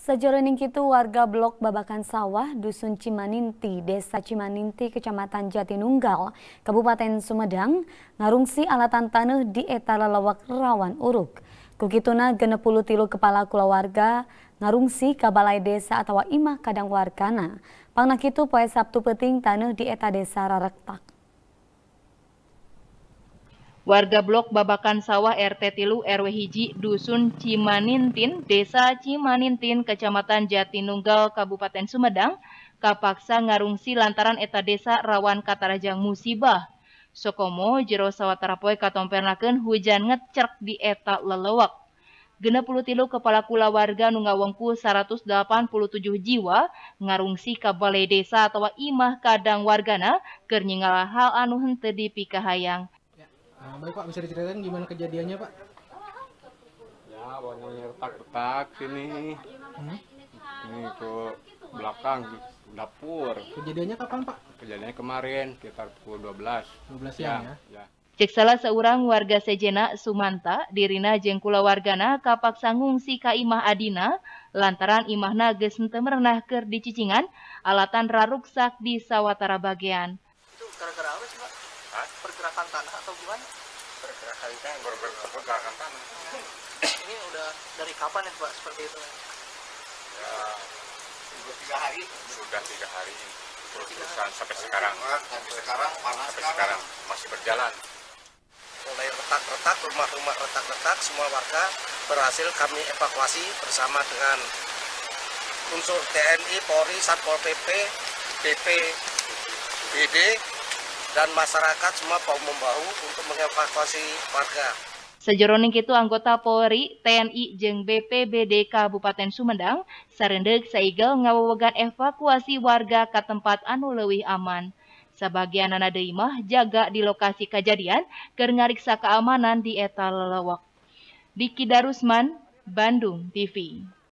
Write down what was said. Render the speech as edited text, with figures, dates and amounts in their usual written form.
Sajroning kitu warga blok Babakan Sawah, Dusun Cimaninti, Desa Cimaninti, Kecamatan Jatinunggal, Kabupaten Sumedang, ngarungsi alatan tanah di eta lalawak rawan uruk. Kukituna 63 kepala kulawarga ngarungsi ka balai desa atawa imah kadang wargana. Pangna kitu poe Sabtu peuting tanah di eta desa rarektak. Warga blok Babakan Sawah RT 3 RW 1 Dusun Cimanintin, Desa Cimanintin, Kecamatan Jatinunggal, Kabupaten Sumedang, kapaksa ngarungsi lantaran eta desa rawan katarajang musibah. Sokomo jero sawatara poe katompernakeun hujan ngecerk di eta lelewak. 63 kepala kulawarga nu ngawengku 187 jiwa ngarungsi ka balai desa atawa imah kadang wargana keur nyingala hal anu henteu dipikahayang. Baik Pak, bisa diceritakan gimana kejadiannya Pak? Ya, awalnya retak-retak sini. Ini ke belakang di dapur. Kejadiannya kapan Pak? Kejadiannya kemarin, sekitar pukul 12. 12 siang ya? Cek salah seorang warga Sejena Sumanta, dirina jeung kulawargana kapaksa ngungsi ka imah adina, lantaran imahna geus henteu merenah keur dicicingan, alatan raruksak di sawatara bagean. Itu gara-gara apa sih Pak? Pergerakan tanah atau gimana? Pergerakan tanah. Ini udah dari kapan ya Pak seperti itu? Ya, Sudah 3 hari. sudah 3 hari. Terus-terusan sampai sekarang. Sampai sekarang panas Sampai sekarang masih berjalan. Mulai retak-retak, rumah-rumah retak-retak, semua warga berhasil kami evakuasi bersama dengan unsur TNI, Polri, Satpol PP, BPBD, dan masyarakat semua bahu-membahu untuk mengevakuasi warga. Sajroning kitu anggota Polri, TNI jeung BPBD Kabupaten Sumedang sareundeuh saigel ngawewegan evakuasi warga ka tempat anu leuwih aman. Sabagianana deui mah jaga di lokasi kajadian keur ngariksa keamanan di eta lelewak. Diki Darusman, Bandung TV.